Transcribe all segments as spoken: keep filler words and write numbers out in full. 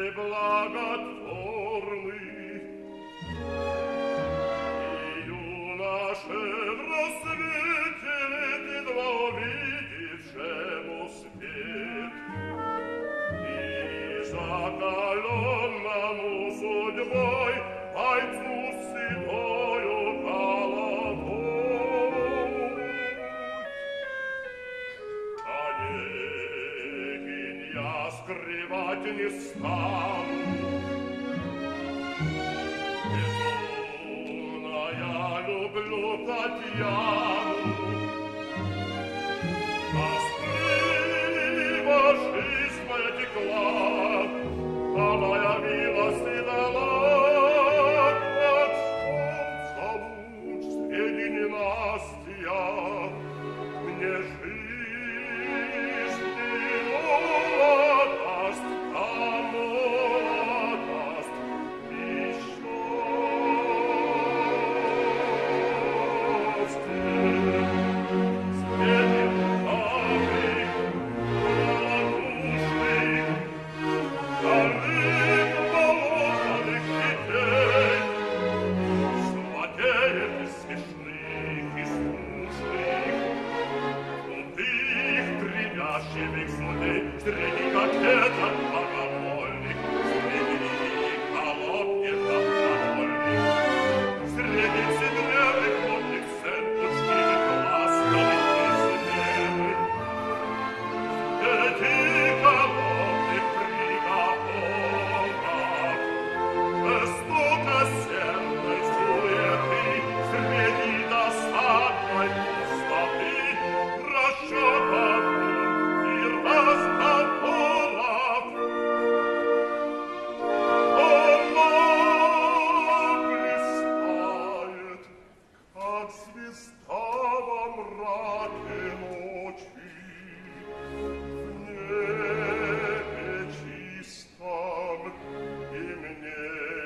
благотворный. И юноше в рассвете едва увидевшему свет, и закаленному судьбой бойцу седою головой. Онегин я скрывать не стану, безумно я люблю Татьяну. Тоскливо жизнь моя текла, она явилась и дала, как солнце луч среди ненастья, мне жизнь и молодость, а молодость еще светит лукавый, малодушный, дальних положенных детей, злодеев и смешных, и скучных, крутых, тревящих злодей, среди кокеток богомольных, среди колодки добровольных, среди седлевых модных сцен, учтивых, ласковых и смелых, среди колодных приговоров, жестокосердной суеты, среди досадной пустоты, расчетов и разговоров. Она блистает, как звезда во мраке ночи, в небе чистом, и мне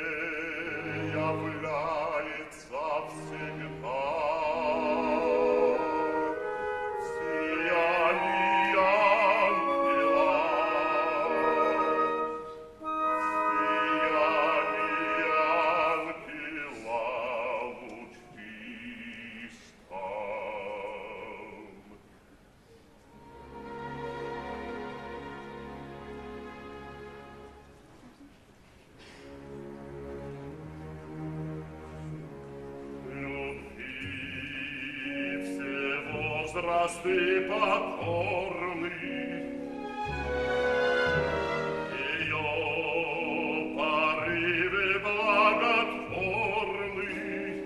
является всегда в сиянии ангела, в сиянии ангела лучистом. Любви все возрасты покорны, ее порывы благотворны,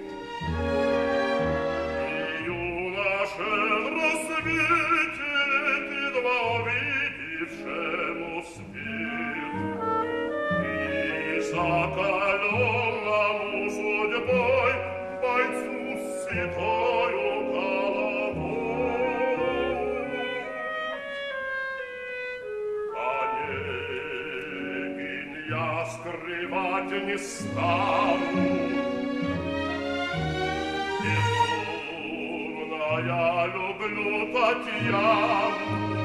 и юноше в рассвете едва увидевшему свет, и закаленному судьбой бойцу с седою головой. Онегин я скрывать не стану, безумно я люблю Татьяну.